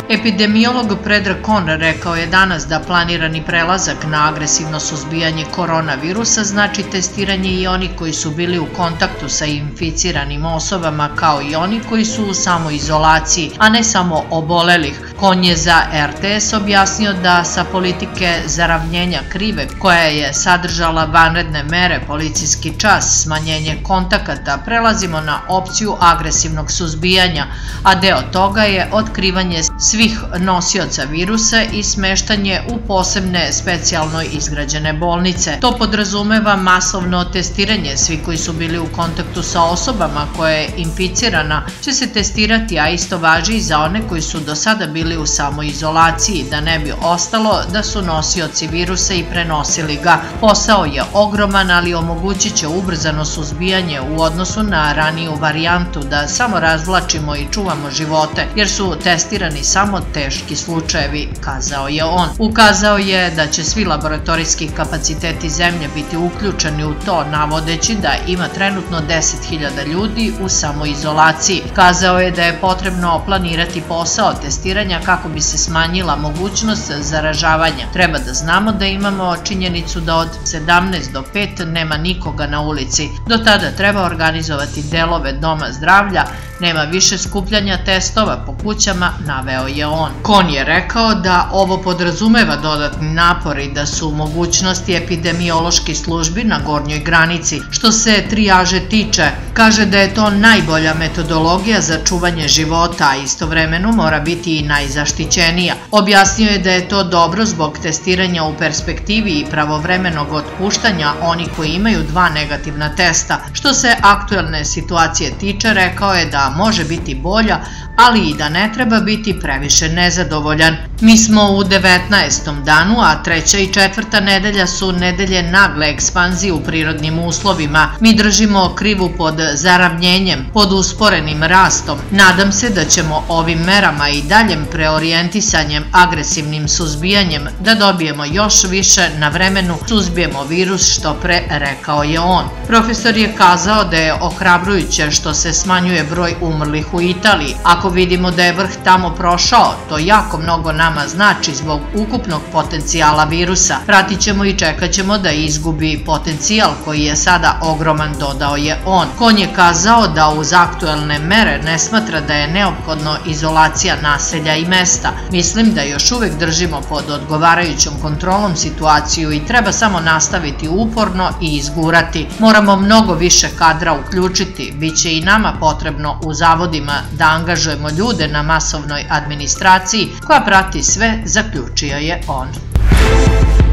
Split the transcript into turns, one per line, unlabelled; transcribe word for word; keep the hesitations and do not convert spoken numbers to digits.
Epidemiolog Predrag Kon rekao je danas da planirani prelazak na agresivno suzbijanje koronavirusa znači testiranje i oni koji su bili u kontaktu sa inficiranim osobama kao i oni koji su u samoizolaciji, a ne samo obolelih. Kon je za er te es objasnio da sa politike zaravnjenja krive, koja je sadržala vanredne mere, policijski čas, smanjenje kontakata, prelazimo na opciju agresivnog suzbijanja, a deo toga je otkrivanje svih nosioca virusa i smeštanje u posebne specijalno izgrađene bolnice. To podrazumeva masovno testiranje. Svi koji su bili u kontaktu sa osobama koja je inficirana će se testirati, a isto važi i za one koji su do sada bili u samoizolaciji, da ne bi ostalo da su nosioci virusa i prenosili ga. Posao je ogroman, ali omogućit će ubrzano suzbijanje u odnosu na raniju varijantu, da samo razvlačimo i čuvamo živote, jer su testirani samo teški slučajevi, kazao je on. Ukazao je da će svi laboratorijski kapaciteti zemlje biti uključeni u to, navodeći da ima trenutno deset hiljada ljudi u samoizolaciji. Kazao je da je potrebno planirati posao testiranja kako bi se smanjila mogućnost zaražavanja. Treba da znamo da imamo činjenicu da od sedamnaest do pet nema nikoga na ulici. Do tada treba organizovati delove doma zdravlja, nema više skupljanja testova po kućama, naveo je on. Kon je rekao da ovo podrazumeva dodatni napor i da su mogućnosti epidemioloških službi na gornjoj granici. Što se trijaže tiče, kaže da je to najbolja metodologija za čuvanje života, a istovremeno mora biti i najzaštićenija. Objasnio je da je to dobro zbog testiranja u perspektivi i pravovremenog otpuštanja onih koji imaju dva negativna testa. Što se aktuelne situacije tiče, rekao je da može biti bolja, ali i da ne treba biti previše nezadovoljan. Mi smo u devetnaestom danu, a treća i četvrta nedelja su nedelje nagle ekspanzije u prirodnim uslovima. Mi držimo krivu pod zaravnjenjem, pod usporenim rastom. Nadam se da ćemo ovim merama i daljem preorijentisanjem, agresivnim suzbijanjem da dobijemo još više na vremenu, suzbijemo virus što pre, rekao je on. Profesor je kazao da je ohrabrujuće što se smanjuje broj umrlih u Italiji. Ako vidimo da je vrh tamo prošao, to jako mnogo nama znači zbog ukupnog potencijala virusa. Pratit ćemo i čekat ćemo da izgubi potencijal koji je sada ogroman, dodao je on. Kon je kazao da uz aktuelne mere ne smatra da je neophodno izolacija naselja i mesta. Mislim da još uvek držimo pod odgovarajućom kontrolom situaciju i treba samo nastaviti uporno i izgurati. Moramo mnogo više kadra uključiti. Biće i nama potrebno u zavodima da angažujemo ljude na masovnoj administraciji koja prati sve, zaključio je on.